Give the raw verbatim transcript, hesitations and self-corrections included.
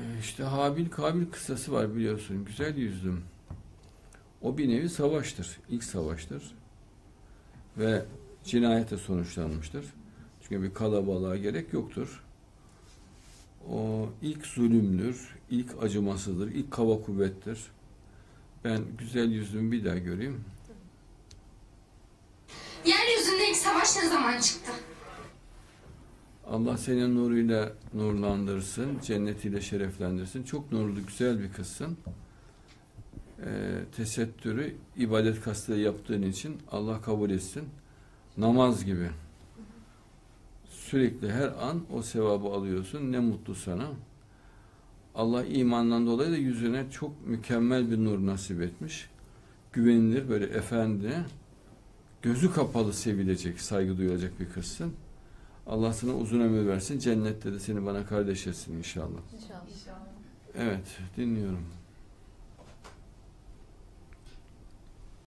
İşte Habil Kabil kıssası var biliyorsun. Güzel yüzlüm. O bir nevi savaştır. İlk savaştır. Ve cinayete sonuçlanmıştır. Çünkü bir kalabalığa gerek yoktur. O ilk zulümdür, ilk acımasızdır, ilk kaba kuvvettir. Ben güzel yüzlümü bir daha göreyim. Yeryüzünde ilk savaş ne zaman çıktı? Allah senin nuruyla nurlandırsın, cennetiyle şereflendirsin. Çok nurlu, güzel bir kızsın. Ee, tesettürü ibadet kastıyla yaptığın için Allah kabul etsin. Namaz gibi. Sürekli her an o sevabı alıyorsun. Ne mutlu sana. Allah imandan dolayı da yüzüne çok mükemmel bir nur nasip etmiş. Güvenilir, böyle efendi, gözü kapalı sevilecek, saygı duyulacak bir kızsın. Allah sana uzun ömür versin. Cennette de seni bana kardeş etsin inşallah. İnşallah. Evet, dinliyorum.